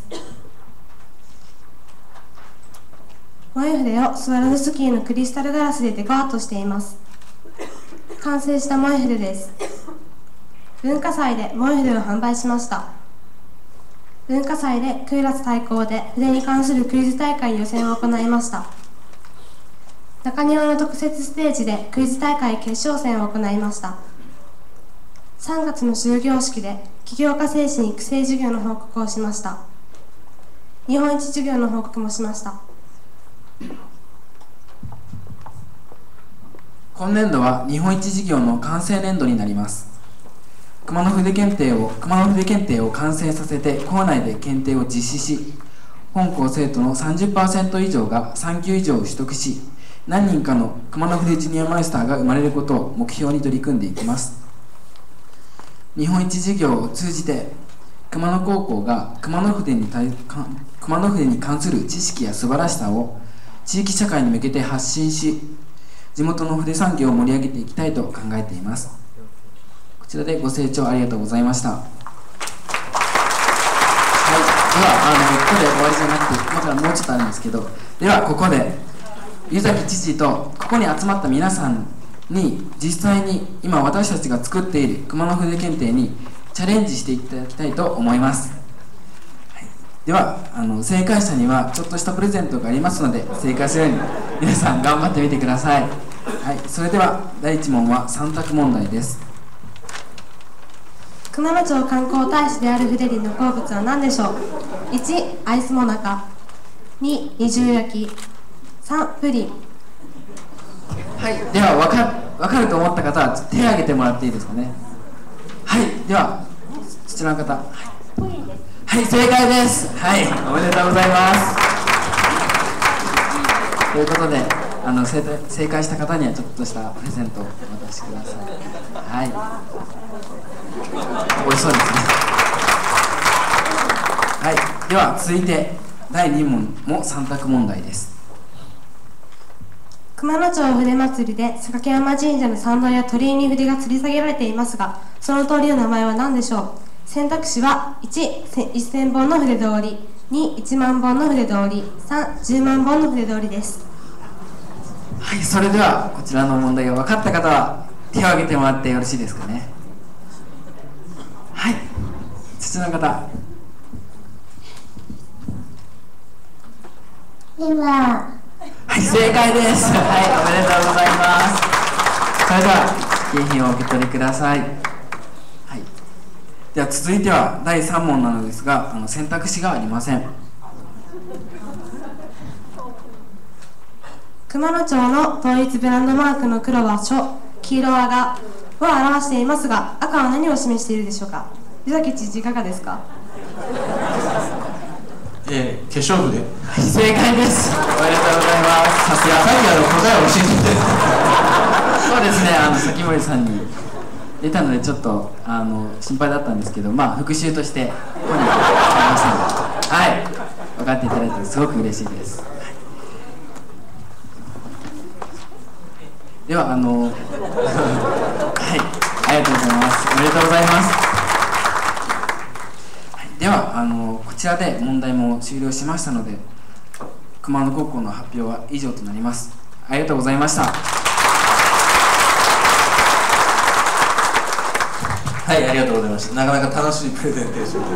Speaker 5: 萌え筆をスワロフスキーのクリスタルガラスでデコアートしています。完成した萌え筆です。文化祭で萌え筆を販売しました。文化祭でクーラス対抗で筆に関するクイズ大会予選を行いました。中庭の特設ステージでクイズ大会決勝戦を行いました。さんがつの終業式で起業家精神育成授業の報告をしました。日本一授業の報告もしました。
Speaker 6: 今年度は日本一事業の完成年度になります。熊野筆検定を熊野筆検定を完成させて校内で検定を実施し、本校生徒の さんじゅっパーセント 以上がさん級以上を取得し、何人かの熊野筆ジュニアマイスターが生まれることを目標に取り組んでいきます。日本一事業を通じて熊野高校が熊野筆に対熊野筆に関する知識や素晴らしさを地域社会に向けて発信し、地元の筆産業を盛り上げていきたいと考えています。こちらでご清聴ありがとうございました。はい、ではあのここで終わりじゃなくて、今からもうちょっとあるんですけど、ではここで湯崎知事とここに集まった皆さんに実際に今私たちが作っている熊野筆検定にチャレンジしていただきたいと思います。はい、ではあの正解者にはちょっとしたプレゼントがありますので、正解するように皆さん頑張ってみてください。はい、それではだいいち問はさん択問題です。
Speaker 5: 熊野町観光大使である筆林の好物は何でしょう。いちアイスモナカ、に二重焼き、さんプリン。
Speaker 6: はい、では分か、分かると思った方は手を挙げてもらっていいですかね。はい、ではそちらの方。はい、はい、正解です。はい、おめでとうございます。ということであの 正, 正解した方にはちょっとしたプレゼントをお渡しください。はい、美味しそうですね。はい、では続いてだいに問もさん択問題です。
Speaker 5: 熊野町筆祭りで榊山神社の参道や鳥居に筆が吊り下げられていますが、その通りの名前は何でしょう。選択肢はいちせんぼんの筆通り、にいちまんぼんの筆通り、さんじゅうまんぼんの筆通りです。
Speaker 6: はい、それではこちらの問題が分かった方は手を挙げてもらってよろしいですかね。はい、そちらの方。
Speaker 7: では、
Speaker 6: はい、正解です。はい、おめでとうございます。それでは景品をお受け取りください。はい、では続いてはだいさん問なのですが、あの選択肢がありません。
Speaker 5: 熊野町の統一ブランドマークの黒は書、黄色はがを表していますが、赤は何を示しているでしょうか。湯崎知事いかがですか。
Speaker 8: えー、化粧筆。
Speaker 6: はい、正解です。おめでとうございます。さすが。
Speaker 8: やはりあの答えを信じて
Speaker 6: そうですね、あの崎森さんに出たのでちょっとあの心配だったんですけど、まあ復習としてここにありましたので、はい、分かっていただいてすごく嬉しいです。ではあのはい、ありがとうございます。おめでとうございます。はい、ではあのこちらで問題も終了しましたので、熊野高校の発表は以上となります。ありがとうございました。
Speaker 8: はい、ありがとうございました。なかなか楽しいプレゼンテーションで、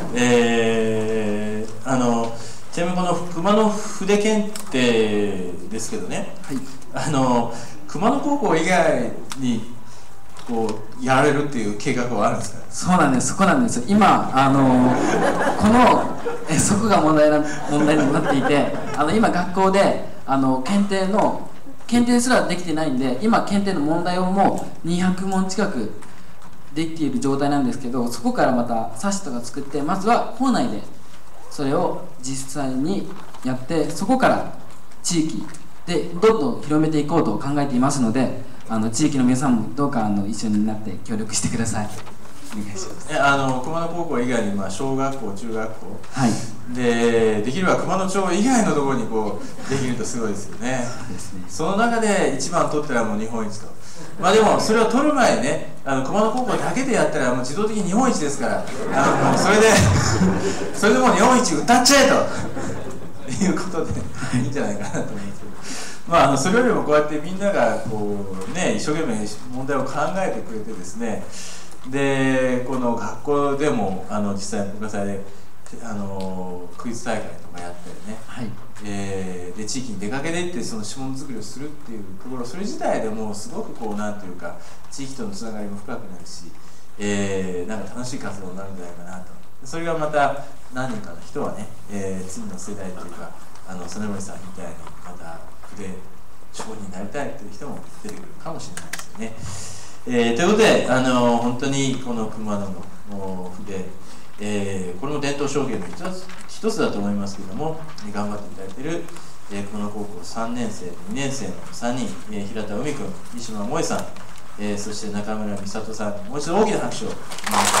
Speaker 8: えー、あのちなみにこの熊野筆検定ですけどね、はい、あの熊野高校以外にこうやられるっていう計画はあるんですか？
Speaker 6: そうなんです、そこなんですよ。今あのこのえそこが問題な問題になっていて、あの今学校であの検定の検定すらできてないんで、今検定の問題をもうにひゃく問近くできている状態なんですけど、そこからまた冊子とか作って、まずは校内でそれを実際にやって、そこから地域でどんどん広めていこうと考えていますので、あの地域の皆さんもどうかあの一緒になって協力してください。お願いします。
Speaker 8: えあの熊野高校以外に、まあ、小学校、中学校、
Speaker 6: はい、
Speaker 8: でできれば熊野町以外のところにこうできるとすごいですよね。
Speaker 6: そうですね。
Speaker 8: その中で一番取ったらもう日本一と。まあでもそれを取る前にね、あの熊野高校だけでやったらもう自動的に日本一ですから、あのもうそれでそれでもう日本一歌っちゃえということでいいんじゃないかなと思いますけど。まあ、あのそれよりもこうやってみんながこう、ね、一生懸命問題を考えてくれてですね、でこの学校でもあの実際文化祭であのクイズ大会とかやったりね、はい、えー、で地域に出かけていってその指紋作りをするっていうところ、それ自体でもうすごくこうなんていうか地域とのつながりも深くなるし、えー、なんか楽しい活動になるんじゃないかなと。それがまた何人かの人はね、えー、次の世代というかあの曽根森さんみたいにまた筆職人になりたいという人も出てくるかもしれないですよね。えー、ということで、あの本当にこの熊野の筆、えー、これも伝統証言の一つ一つだと思いますけれども、頑張っていただいている、えー、熊野高校さんねん生とにねん生のさんにん、えー、平田海君、西島萌さん、えー、そして中村美里さん、もう一度大きな拍手をお願いいたします。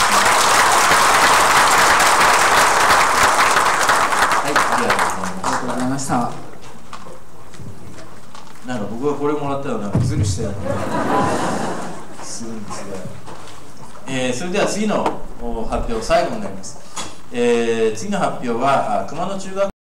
Speaker 8: はい、ありがとうございました。なんか僕がこれもらったらなんかズルしたようなするんですが、えー、それでは次の発表最後になります。えー、次の発表は熊野中学